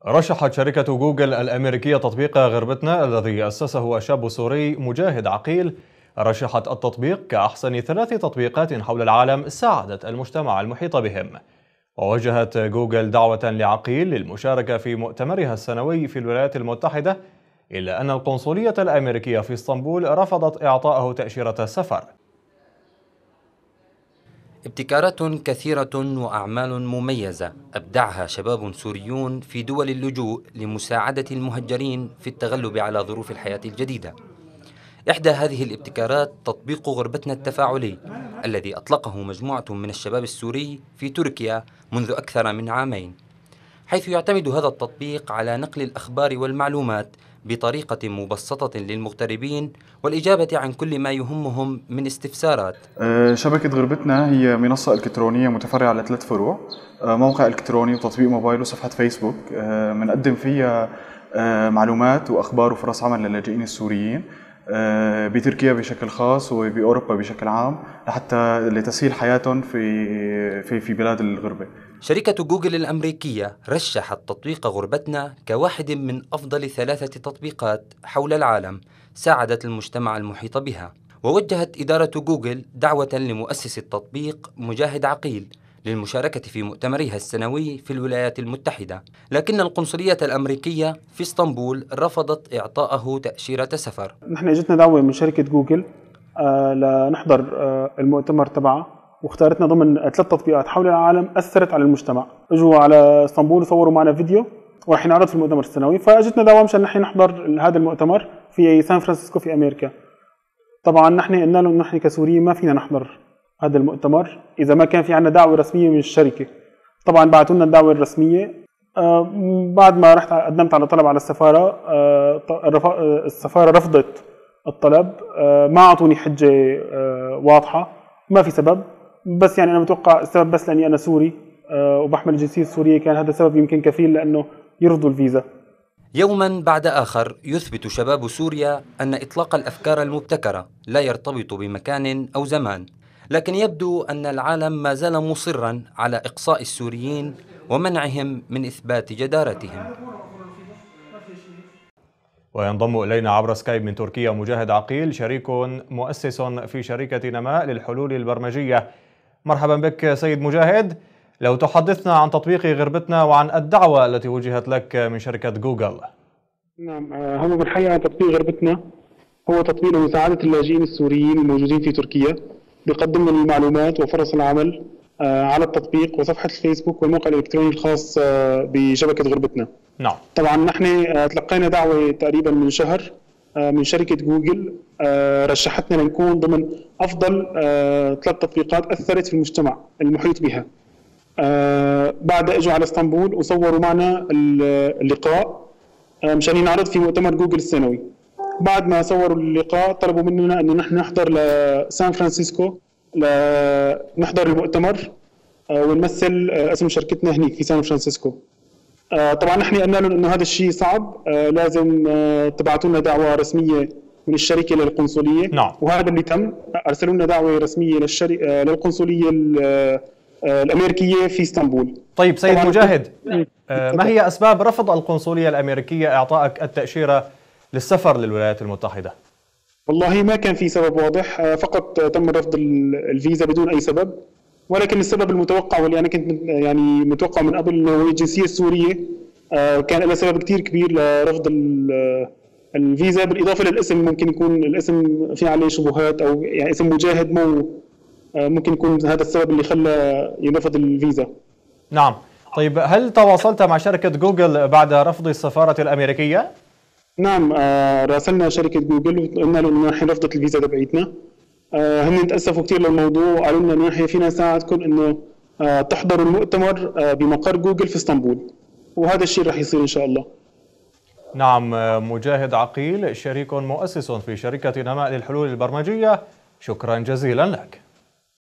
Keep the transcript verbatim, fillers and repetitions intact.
رشحت شركة جوجل الأمريكية تطبيق غربتنا الذي أسسه الشاب السوري مجاهد عقيل. رشحت التطبيق كأحسن ثلاث تطبيقات حول العالم ساعدت المجتمع المحيط بهم. ووجهت جوجل دعوة لعقيل للمشاركة في مؤتمرها السنوي في الولايات المتحدة، إلا أن القنصلية الأمريكية في اسطنبول رفضت إعطائه تأشيرة السفر. ابتكارات كثيرة وأعمال مميزة أبدعها شباب سوريون في دول اللجوء لمساعدة المهجرين في التغلب على ظروف الحياة الجديدة. إحدى هذه الابتكارات تطبيق غربتنا التفاعلي الذي أطلقه مجموعة من الشباب السوري في تركيا منذ أكثر من عامين، حيث يعتمد هذا التطبيق على نقل الأخبار والمعلومات بطريقة مبسطة للمغتربين والإجابة عن كل ما يهمهم من استفسارات. شبكة غربتنا هي منصة إلكترونية متفرعة على ثلاث فروع: موقع إلكتروني وتطبيق موبايل وصفحة فيسبوك. بنقدم فيها معلومات وأخبار وفرص عمل للاجئين السوريين بتركيا بشكل خاص وبأوروبا بشكل عام، لحتى لتسهيل حياتهم في في في بلاد الغربة. شركة جوجل الأمريكية رشحت تطبيق غربتنا كواحد من أفضل ثلاثة تطبيقات حول العالم ساعدت المجتمع المحيط بها. ووجهت إدارة جوجل دعوة لمؤسس التطبيق مجاهد عقيل للمشاركة في مؤتمرها السنوي في الولايات المتحدة، لكن القنصلية الأمريكية في اسطنبول رفضت إعطائه تأشيرة سفر. نحن اجتنا دعوة من شركة جوجل آه لنحضر آه المؤتمر تبعها، واختارتنا ضمن ثلاث تطبيقات حول العالم أثرت على المجتمع. اجوا على اسطنبول وصوروا معنا فيديو وراح ينعرض في المؤتمر السنوي، فاجتنا دعوة مشان نحن نحضر هذا المؤتمر في سان فرانسيسكو في أمريكا. طبعا نحن قلنا لهم نحن كسوريين ما فينا نحضر هذا المؤتمر إذا ما كان في عنا دعوة رسمية من الشركة. طبعا بعثوا لنا الدعوة الرسمية. آه بعد ما رحت قدمت على طلب على السفارة، آه السفارة رفضت الطلب. آه ما أعطوني حجة آه واضحة، ما في سبب، بس يعني أنا متوقع السبب بس لأني أنا سوري آه وبحمل الجنسية السورية، كان هذا سبب يمكن كفيل لأنه يرفضوا الفيزا. يوما بعد آخر يثبت شباب سوريا أن إطلاق الأفكار المبتكرة لا يرتبط بمكان أو زمان، لكن يبدو أن العالم ما زال مصرا على إقصاء السوريين ومنعهم من إثبات جدارتهم. وينضم إلينا عبر سكايب من تركيا مجاهد عقيل، شريك مؤسس في شركة نماء للحلول البرمجية. مرحبا بك سيد مجاهد، لو تحدثنا عن تطبيق غربتنا وعن الدعوة التي وجهت لك من شركة جوجل. نعم، هو بالحقيقة تطبيق غربتنا هو تطبيق لمساعدة اللاجئين السوريين الموجودين في تركيا، بيقدم لنا المعلومات وفرص العمل على التطبيق وصفحة الفيسبوك والموقع الإلكتروني الخاص بشبكة غربتنا. نعم. طبعا نحن تلقينا دعوة تقريبا من شهر من شركة جوجل رشحتنا لنكون ضمن أفضل ثلاث تطبيقات أثرت في المجتمع المحيط بها. بعد اجوا على اسطنبول وصوروا معنا اللقاء مشان ينعرض في مؤتمر جوجل السنوي. بعد ما صوروا اللقاء طلبوا مننا انه نحن نحضر لسان فرانسيسكو لنحضر المؤتمر ونمثل اسم شركتنا هنيك في سان فرانسيسكو. طبعا نحن قلنا لهم انه هذا الشيء صعب، لازم تبعتوا لنا دعوه رسميه من الشركه للقنصليه. نعم. وهذا اللي تم، ارسلوا لنا دعوه رسميه للشركه للقنصليه الأمريكية في اسطنبول. طيب سيد مجاهد، ما هي أسباب رفض القنصلية الأمريكية إعطائك التأشيرة للسفر للولايات المتحدة؟ والله ما كان في سبب واضح، فقط تم رفض الفيزا بدون أي سبب، ولكن السبب المتوقع واللي أنا كنت يعني متوقع من قبل إنه الجنسية السورية كان لها سبب كتير كبير لرفض الفيزا، بالإضافة للاسم. ممكن يكون الاسم في عليه شبهات، أو يعني اسم مجاهد مو ممكن يكون هذا السبب اللي خلى يرفض الفيزا. نعم. طيب هل تواصلت مع شركة جوجل بعد رفض السفارة الأمريكية؟ نعم، آه راسلنا شركة جوجل وقلنا لهم إنه نحن رفضت الفيزا تبعيتنا. آه هم تأسفوا كثير للموضوع وقالوا لنا إنه نحن فينا نساعدكم إنه آه تحضروا المؤتمر آه بمقر جوجل في اسطنبول، وهذا الشيء رح يصير إن شاء الله. نعم. مجاهد عقيل، شريك مؤسس في شركة نماء للحلول البرمجية، شكرا جزيلا لك.